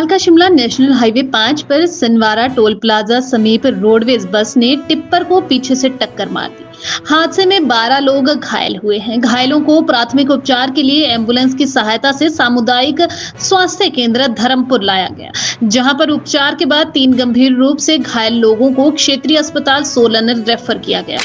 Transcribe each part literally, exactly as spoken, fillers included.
कालका Shimla national highway पाँच पर सनवारा टोल प्लाजा समीप रोडवेज बस ने टिप्पर को पीछे से टक्कर मार दी। हादसे में बारह लोग घायल हुए हैं। घायलों को प्राथमिक उपचार के लिए एम्बुलेंस की सहायता से सामुदायिक स्वास्थ्य केंद्र धर्मपुर लाया गया, जहां पर उपचार के बाद तीन गंभीर रूप से घायल लोगों को क्षेत्रीय अस्पताल सोलन रेफर किया गया।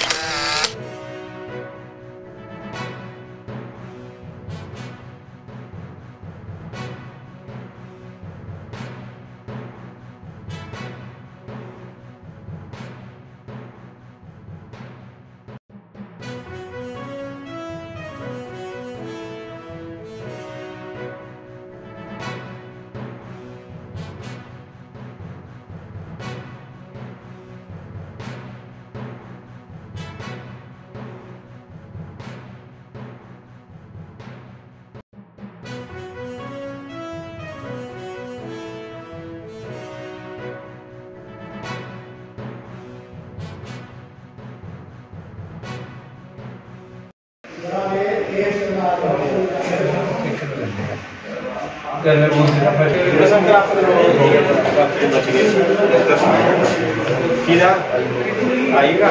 आएगा